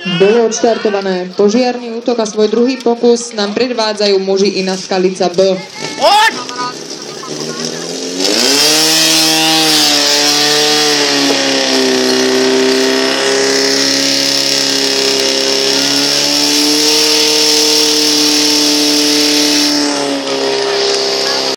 Bolo odštartované požiarny útok a svoj druhý pokus nám predvádzajú muži Ina Skalica B.